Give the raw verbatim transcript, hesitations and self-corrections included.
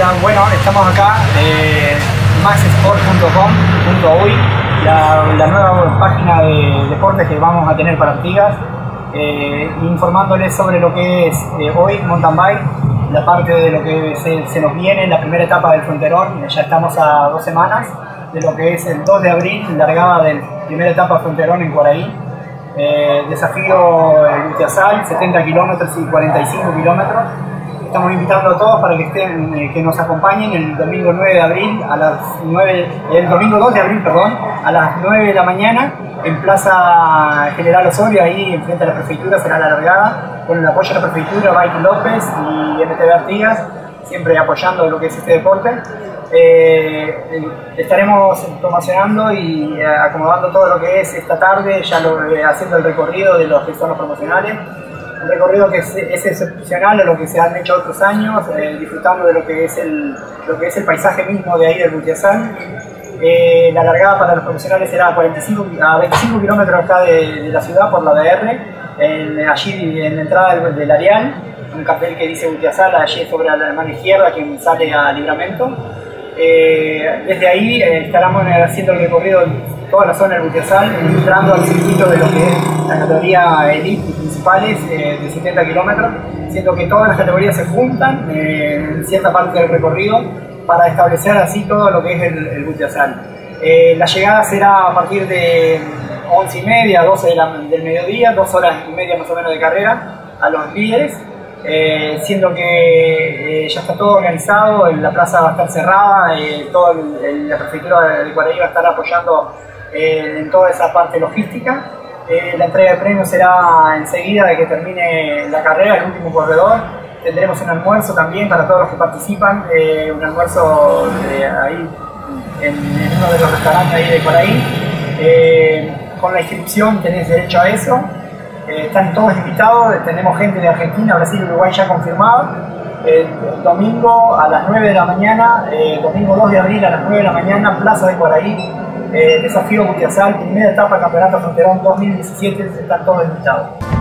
Hola, bueno, estamos acá, eh, max sport punto com punto uy, la, la nueva página de deportes que vamos a tener para Artigas, eh, informándoles sobre lo que es eh, hoy mountain bike, la parte de lo que se, se nos viene, la primera etapa del Fronterón. Ya estamos a dos semanas de lo que es el dos de abril, largada de la primera etapa Fronterón en Cuaraí. Eh, desafío el Gutiazal, setenta kilómetros y cuarenta y cinco kilómetros. Estamos invitando a todos para que estén, eh, que nos acompañen el domingo nueve de abril a las nueve, el domingo dos de abril, perdón, a las nueve de la mañana en Plaza General Osorio, ahí enfrente a la prefectura será la largada, con el apoyo de la prefectura, Bike López y M T B Artigas, siempre apoyando lo que es este deporte. Eh, estaremos promocionando y eh, acomodando todo lo que es esta tarde, ya lo, eh, haciendo el recorrido de los que son los promocionales. Un recorrido que es, es excepcional a lo que se han hecho otros años, eh, disfrutando de lo que es el, lo que es el paisaje mismo de ahí del Gutiazal. Eh, la largada para los profesionales será a, cuarenta y cinco, a veinticinco kilómetros acá de, de la ciudad por la D R, en, allí en la entrada del, del Areal, un cartel que dice Gutiazal allí sobre la mano izquierda, quien sale a Libramento. Eh, desde ahí eh, estaremos haciendo el recorrido en toda la zona del Gutiazal, entrando al circuito de lo que es la categoría elite principales eh, de setenta kilómetros, siendo que todas las categorías se juntan eh, en cierta parte del recorrido para establecer así todo lo que es el, el Gutiazal. Eh, la llegada será a partir de once y media, doce de la, del mediodía, dos horas y media más o menos de carrera a los líderes. Eh, siendo que eh, ya está todo organizado, la plaza va a estar cerrada, eh, toda la prefectura de Cuaraí va a estar apoyando eh, en toda esa parte logística. Eh, la entrega de premios será enseguida de que termine la carrera, el último corredor. Tendremos un almuerzo también para todos los que participan, eh, un almuerzo de ahí en, en uno de los restaurantes ahí de Cuaraí. Eh, con la inscripción tenés derecho a eso. Eh, están todos invitados, tenemos gente de Argentina, Brasil y Uruguay ya confirmada. El, el domingo a las nueve de la mañana, eh, domingo dos de abril a las nueve de la mañana, Plaza de Cuaraí, eh, desafío Gutiazal, primera etapa del Campeonato Fronterón dos mil diecisiete, están todos invitados.